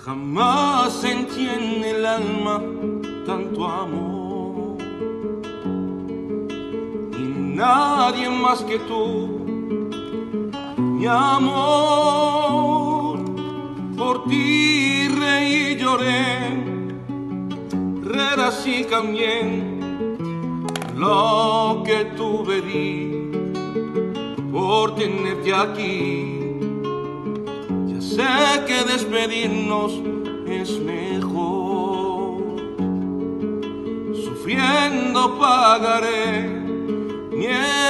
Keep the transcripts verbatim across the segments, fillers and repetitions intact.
Jamás sentí en el alma tanto amor, y nadie más que tú, mi amor. Por ti reí y lloré, renací también. Lo que tuve di por tenerte aquí. Ya sé que despedirnos es mejor, sufriendo pagaré mi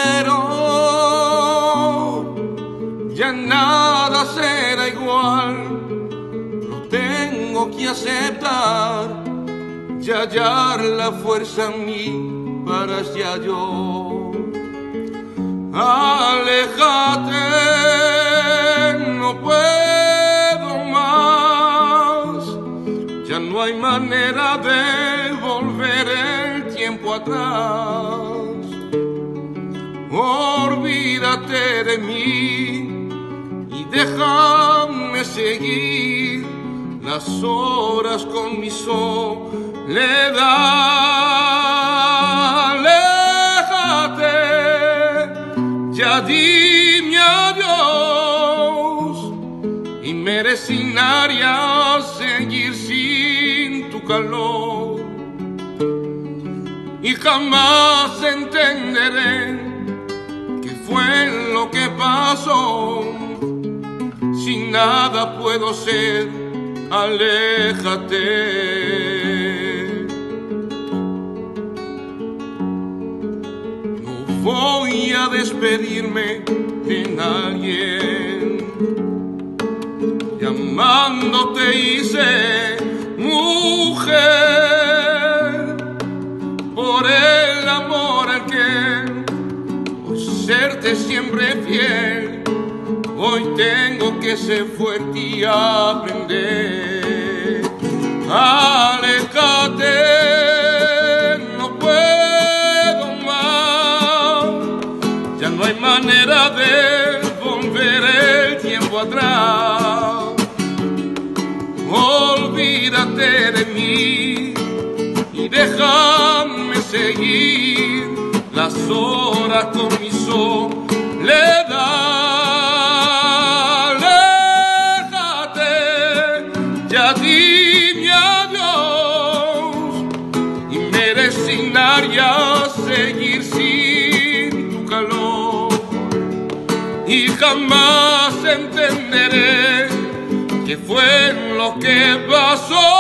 error. Ya nada será igual, lo tengo que aceptar y hallar la fuerza en mí para ya yo. Aléjate, no puedo más, ya no hay manera de volver el tiempo atrás. Olvídate de mí y déjame seguir las horas con mi soledad. Aléjate, ya dime adiós y me resignaría seguir sin tu calor. Y jamás entenderé qué fue lo que pasó. Sin nada puedo ser, aléjate. No voy a despedirme de nadie, llamándote hice mujer, por el amor al que, por serte siempre fiel, hoy tengo que ser fuerte y aprender. Aléjate, no puedo más, ya no hay manera de volver el tiempo atrás. Olvídate de mí y déjame seguir las horas con mi soledad. Ya dime adiós y me resignaría a seguir sin tu calor. Y jamás entenderé qué fue lo que pasó.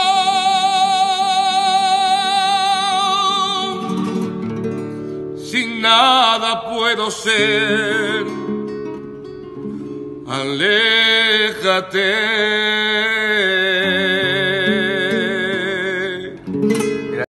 Sin nada puedo ser, aléjate.